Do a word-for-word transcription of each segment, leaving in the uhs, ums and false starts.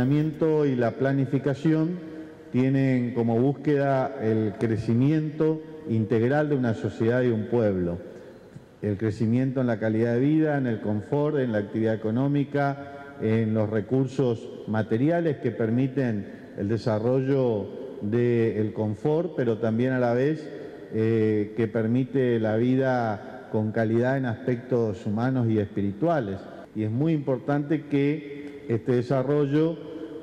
El planeamiento y la planificación tienen como búsqueda el crecimiento integral de una sociedad y un pueblo. El crecimiento en la calidad de vida, en el confort, en la actividad económica, en los recursos materiales que permiten el desarrollo del confort, pero también a la vez eh, que permite la vida con calidad en aspectos humanos y espirituales. Y es muy importante que este desarrollo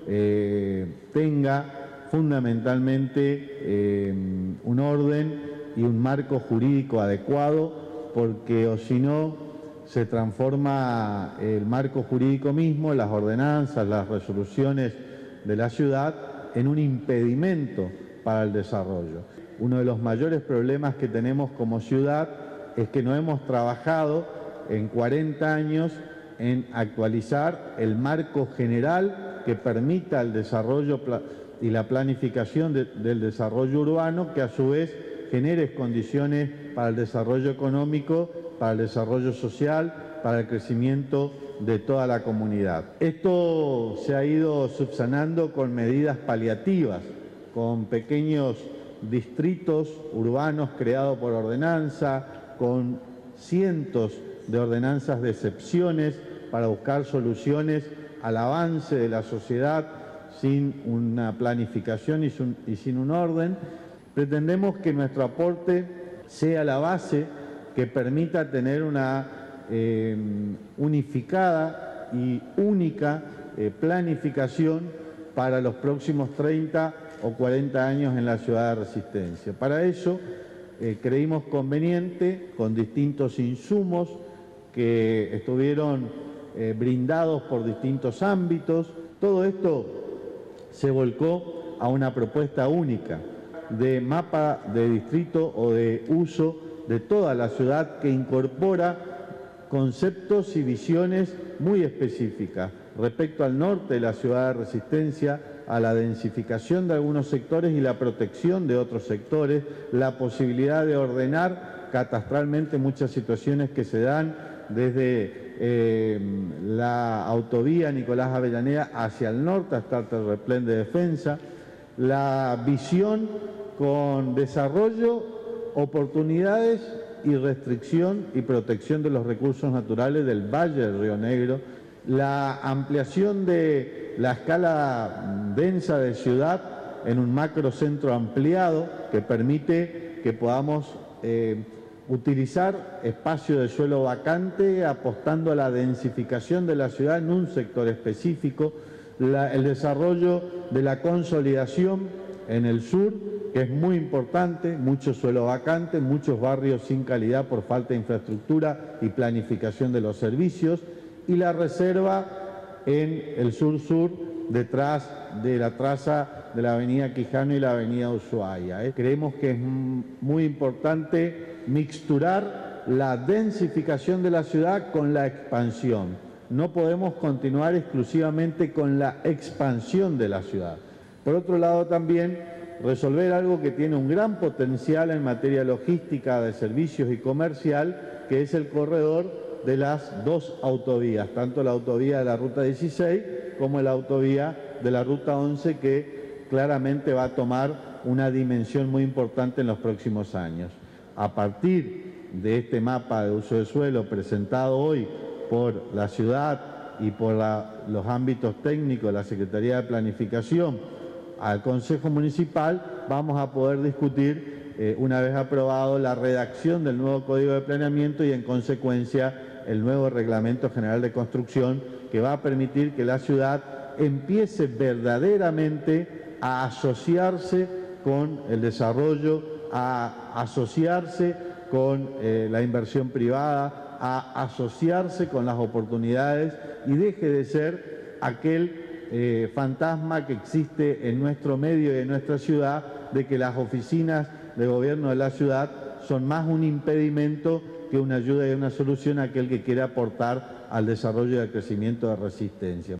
eh, tenga fundamentalmente eh, un orden y un marco jurídico adecuado, porque o si no se transforma el marco jurídico mismo, las ordenanzas, las resoluciones de la ciudad, en un impedimento para el desarrollo. Uno de los mayores problemas que tenemos como ciudad es que no hemos trabajado en cuarenta años en actualizar el marco general que permita el desarrollo y la planificación de, del desarrollo urbano, que a su vez genere condiciones para el desarrollo económico, para el desarrollo social, para el crecimiento de toda la comunidad. Esto se ha ido subsanando con medidas paliativas, con pequeños distritos urbanos creados por ordenanza, con cientos de ordenanzas de excepciones para buscar soluciones al avance de la sociedad sin una planificación y sin, y sin un orden. Pretendemos que nuestro aporte sea la base que permita tener una eh, unificada y única eh, planificación para los próximos treinta o cuarenta años en la ciudad de Resistencia. Para eso eh, creímos conveniente, con distintos insumos que estuvieron eh, brindados por distintos ámbitos, todo esto se volcó a una propuesta única de mapa de distrito o de uso de toda la ciudad, que incorpora conceptos y visiones muy específicas respecto al norte de la ciudad de Resistencia, a la densificación de algunos sectores y la protección de otros sectores, la posibilidad de ordenar catastralmente muchas situaciones que se dan desde eh, la autovía Nicolás Avellaneda hacia el norte hasta el terraplén de defensa, la visión con desarrollo, oportunidades y restricción y protección de los recursos naturales del Valle del Río Negro, la ampliación de la escala densa de ciudad en un macrocentro ampliado que permite que podamos eh, utilizar espacio de suelo vacante apostando a la densificación de la ciudad en un sector específico, la, el desarrollo de la consolidación en el sur, que es muy importante, mucho suelo vacante, muchos barrios sin calidad por falta de infraestructura y planificación de los servicios, y la reserva en el sur-sur, detrás de la traza de la avenida Quijano y la avenida Ushuaia. ¿eh? Creemos que es muy importante mixturar la densificación de la ciudad con la expansión. No podemos continuar exclusivamente con la expansión de la ciudad. Por otro lado, también resolver algo que tiene un gran potencial en materia logística, de servicios y comercial, que es el corredor de las dos autovías, tanto la autovía de la Ruta dieciséis como la autovía de la Ruta once, que claramente va a tomar una dimensión muy importante en los próximos años. A partir de este mapa de uso de suelo presentado hoy por la ciudad y por la, los ámbitos técnicos de la Secretaría de Planificación al Consejo Municipal, vamos a poder discutir, eh, una vez aprobado, la redacción del nuevo Código de Planeamiento y, en consecuencia, el nuevo Reglamento General de Construcción, que va a permitir que la ciudad empiece verdaderamente a asociarse con el desarrollo, a asociarse con eh, la inversión privada, a asociarse con las oportunidades y deje de ser aquel eh, fantasma que existe en nuestro medio y en nuestra ciudad, de que las oficinas de gobierno de la ciudad son más un impedimento que una ayuda y una solución a aquel que quiere aportar al desarrollo y al crecimiento de Resistencia.